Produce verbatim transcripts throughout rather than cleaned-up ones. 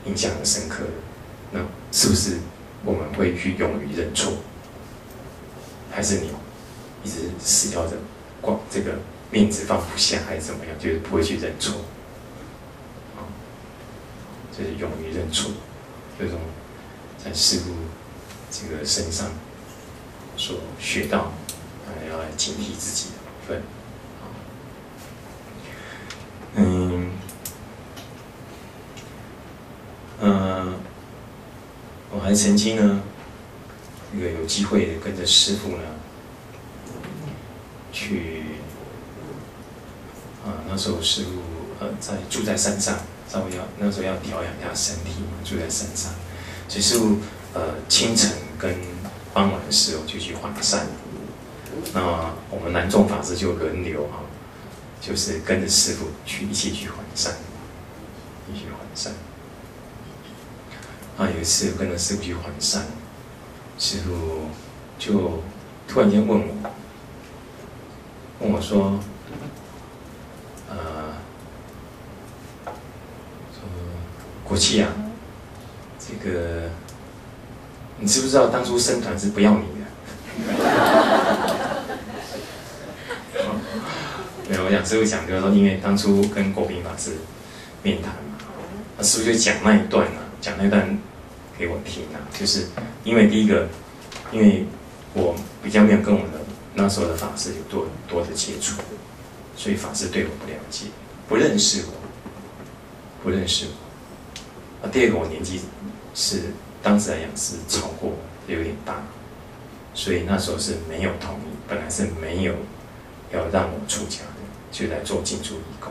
印象很深刻的，那是不是我们会去勇于认错？还是你一直死要着光这个面子放不下，还是怎么样，就是不会去认错？啊，就是勇于认错，这种在师父这个身上所学到，啊，要来警惕自己的部分。嗯，呃，我还曾经呢，这个有机会的跟着师父呢，去，啊，那时候师父呃在住在山上，稍微要那时候要调养一下身体嘛，住在山上，所以师父呃清晨跟傍晚的时候就去环山，那我们南众法师就轮流哈。就是跟着师父去一起去环山，一起环山。啊，有一次跟着师父去环山，师父就突然间问我，问我说，呃，说国器啊，这个你知不知道当初僧团是不要你的？没有，我想师父讲就是说，因为当初跟国宾法师面谈嘛，那师父就讲那一段啊，讲那一段给我听啊，就是因为第一个，因为我比较没有跟我的那时候的法师有多多的接触，所以法师对我不了解，不认识我，不认识我。啊，第二个我年纪是当时来讲是超过有点大，所以那时候是没有同意，本来是没有要让我出家的。就来做净土义工，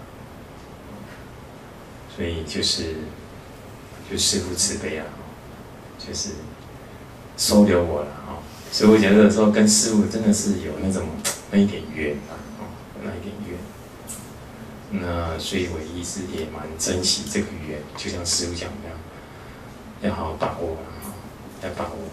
所以就是就师父慈悲啊，就是收留我了啊。所以我觉得说跟师父真的是有那种那一点缘啊，那一点缘。那所以我一直也蛮珍惜这个缘，就像师父讲的那样，要好好把握啊，要把握。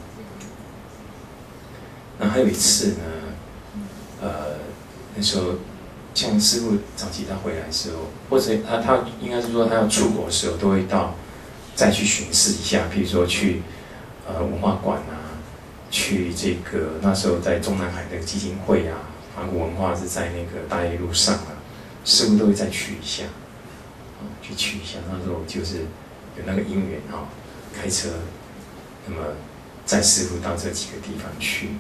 那还有一次呢，呃，那时候。像师父早期他回来的时候，或者他他应该是说他要出国的时候，都会到再去巡视一下，譬如说去呃文化馆啊，去这个那时候在中南海的基金会啊，法国文化是在那个大业路上啊，师父都会再去一下，啊，去去一下。那时候就是有那个因缘哈，开车，那么载师父到这几个地方去。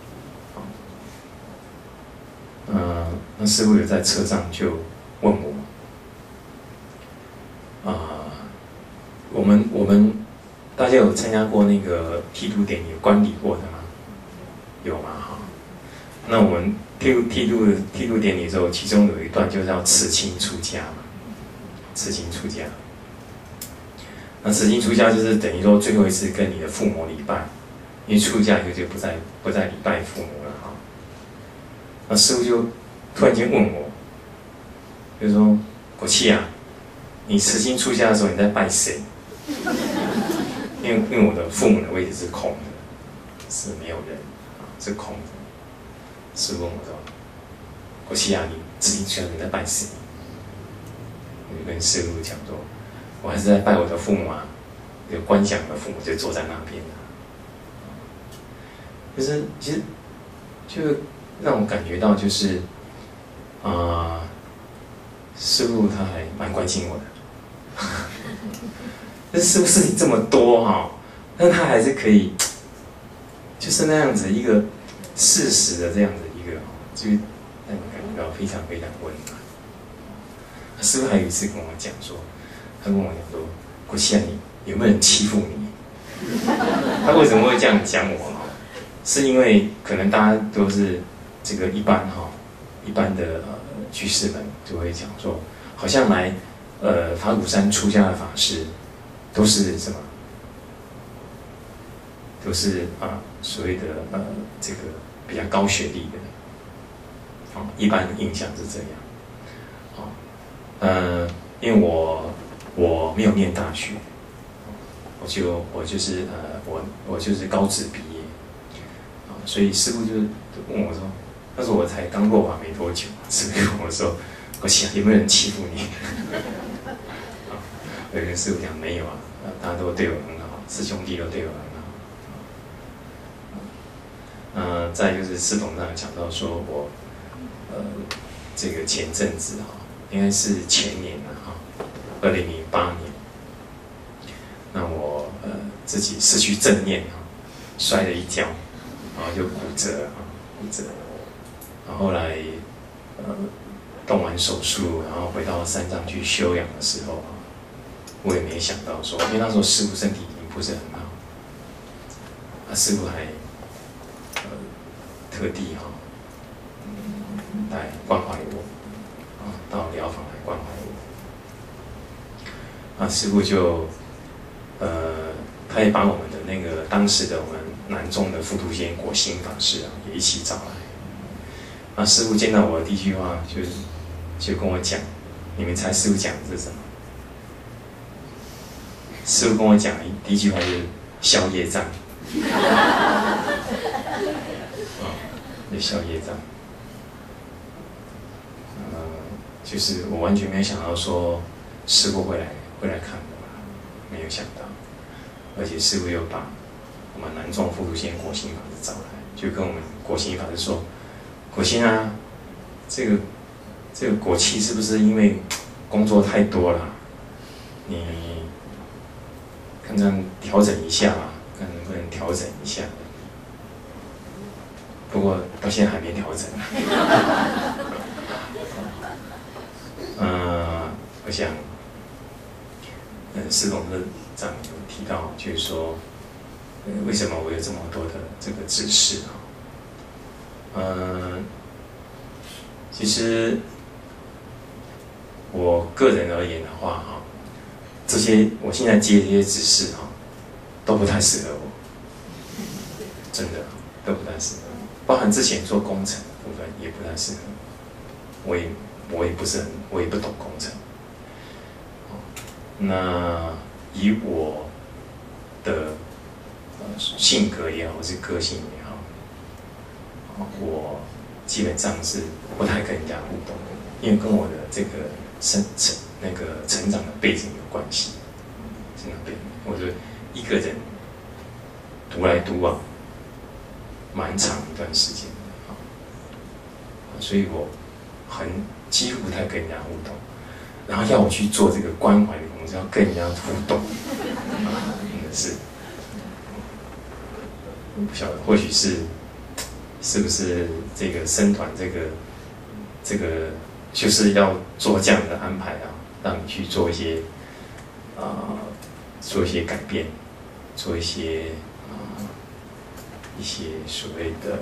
呃，那师父有在车上就问我，啊、呃，我们我们大家有参加过那个剃度典礼，有观礼过的吗？有吗？哈，那我们剃度剃度剃度典礼的时候，其中有一段就是要刺青出家嘛，刺青出家。那刺青出家就是等于说最后一次跟你的父母礼拜，因为出家以后就不再不再礼拜父母了哈。那师父就突然间问我，就说：“国器啊，你慈心出家的时候你在拜谁？”因为因为我的父母的位置是空的，是没有人啊，是空的。师父问我说：“国器啊，你慈心出家你在拜谁？”我就跟师父讲说：“我还是在拜我的父母啊，有观想的父母就坐在那边啊。”就是其实就。让我感觉到就是，啊、呃，师父他还蛮关心我的，但是师父事情这么多哈、哦，但他还是可以，就是那样子一个事实的这样的一个，就是让我感觉到非常非常温暖。师父还有一次跟我讲说，他跟我讲说，国器啊，你有没有人欺负你？他为什么会这样讲我？是因为可能大家都是。这个一般哈，一般的呃居士们就会讲说，好像来呃法鼓山出家的法师，都是什么？都是啊所谓的呃这个比较高学历的，啊一般印象是这样，啊呃因为我我没有念大学，我就我就是呃我我就是高职毕业，啊所以师父就问我说。那时候我才刚落法没多久，师父跟我说：“国器啊，有没有人欺负你？”我我跟师父讲没有啊，大家都对我很好，师兄弟都对我很好。呃，再就是师董上讲到说我，呃，这个前阵子哈，应该是前年了哈，二零零八年，那我呃自己失去正念哈，摔了一跤，然后就骨折啊，骨折，然后后来呃动完手术，然后回到山上去休养的时候啊，我也没想到说，因为那时候师父身体已经不是很好，啊师父还呃特地哈、嗯、来关怀我，啊到疗房来关怀我，啊师父就呃他也把我们的那个当时的我们南宗的副都监果心法师啊也一起找来，啊师父见到我的第一句话就是就跟我讲，你们猜师父讲的是什么？师父跟我讲第一句话就是消业障，啊、哦，就消业障，呃，就是我完全没有想到说师父会来会来看我，没有想到，而且师父又把我们南宗副都监果心法师找来，就跟我们果心法师说，果心啊，这个这个果气是不是因为工作太多了，你看看调整一下吧，看能不能调整一下。不过到现在还没调整。呃，我想，呃，施董事长有提到，就是说，呃，为什么我有这么多的这个指示啊？呃，其实我个人而言的话，哈。这些我现在接这些指示哈，都不太适合我，真的都不太适合我。包含之前做工程的部分也不太适合我，我也我也不是很，我也不懂工程。那以我的呃性格也好，或是个性也好，我基本上是不太跟人家互动，因为跟我的这个生成。那个成长的背景有关系，成长背景，我就一个人独来独往，蛮长一段时间的啊，所以我很几乎不太跟人家互动，然后要我去做这个关怀的工作，要跟人家互动，啊，真的是，不晓得，或许是是不是这个僧团这个这个就是要做这样的安排啊。让你去做一些，啊、呃，做一些改变，做一些啊、呃，一些所谓的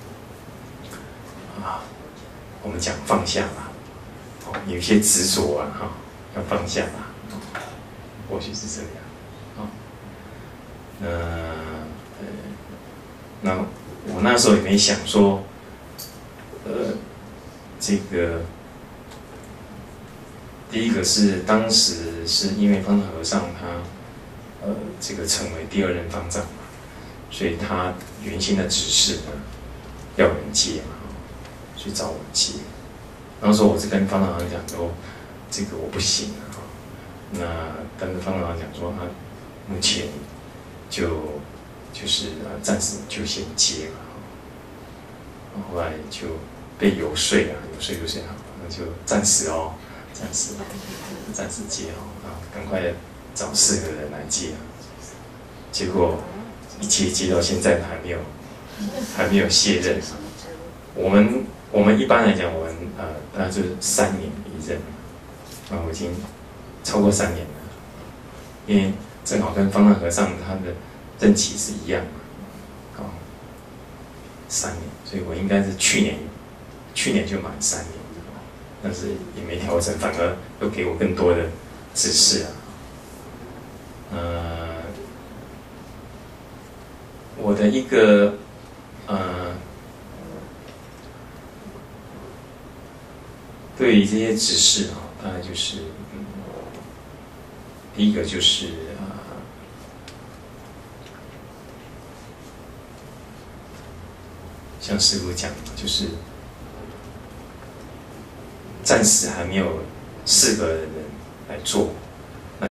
啊，我们讲放下吧，哦，有一些执着啊，哈、哦，要放下吧，哦、或许是这样，啊、哦，那呃，那我那时候也没想说，呃，这个。第一个是当时是因为方丈和尚他，呃，这个成为第二任方丈嘛，所以他原先的指示呢，要人接嘛，所以找我接。那时候我是跟方丈和尚讲说，这个我不行啊，那但是方丈和尚讲说他目前就就是呃暂时就先接嘛，后来就被游说啊，游说游说好，那就暂时哦。暂时，暂时接哦，啊，赶快找适合的人来接啊。结果一接接到现在还没有，还没有卸任。我们我们一般来讲，我们呃大概就是三年一任，啊，我已经超过三年了，因为正好跟方丈和尚他的任期是一样嘛，啊，三年，所以我应该是去年，去年就满三年。但是也没调整，反而又给我更多的指示啊。呃，我的一个呃，对于这些指示啊，大概就是，嗯，第一个就是啊、呃，像师父讲的，就是。暂时还没有适合的人来做，